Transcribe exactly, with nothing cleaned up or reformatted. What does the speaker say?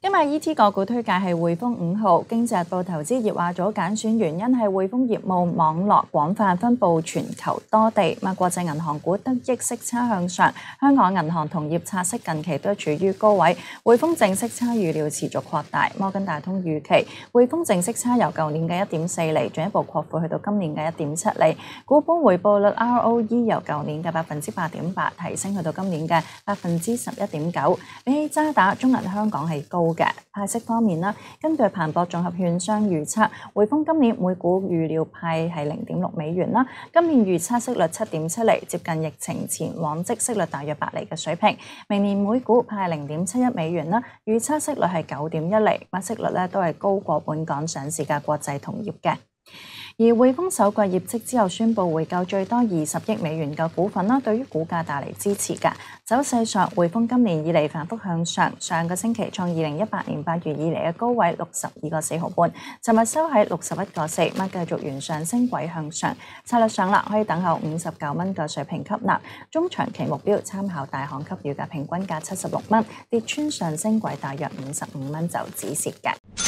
今日 E T 個股推介係匯豐五號，經濟日報投資熱話組揀選原因係匯豐業務網絡廣泛分佈全球多地，咁國際銀行股得益息差向上，香港銀行同業拆息近期都處於高位，匯豐淨息差預料持續擴大。摩根大通預期匯豐淨息差由舊年嘅一點四厘進一步擴闊去到今年嘅一點七厘，股本回報率 R O E 由舊年嘅百分之八點八提升去到今年嘅百分之十一點九，比起渣打、中銀香港係高嘅。派息方面啦，根據彭博綜合券商預測，匯豐今年每股預料派係零點六美元啦，今年預測息率七點七厘，接近疫情前往績息率大約八厘嘅水平。明年每股派零點七一美元啦，預測息率係九點一厘，息率咧都係高過本港上市嘅國際同業嘅。而匯豐首季業績之後宣布回購最多二十億美元嘅股份啦，對於股價帶嚟支持㗎。走勢上，匯豐今年以嚟反覆向上，上個星期創二零一八年八月以嚟嘅高位六十二個四毫半，尋日收喺六十一個四，咁繼續沿上升軌向上。策略上啦，可以等候五十九蚊嘅水平吸納，中長期目標參考大行給予嘅平均價七十六蚊，跌穿上升軌大約五十五蚊就止蝕嘅。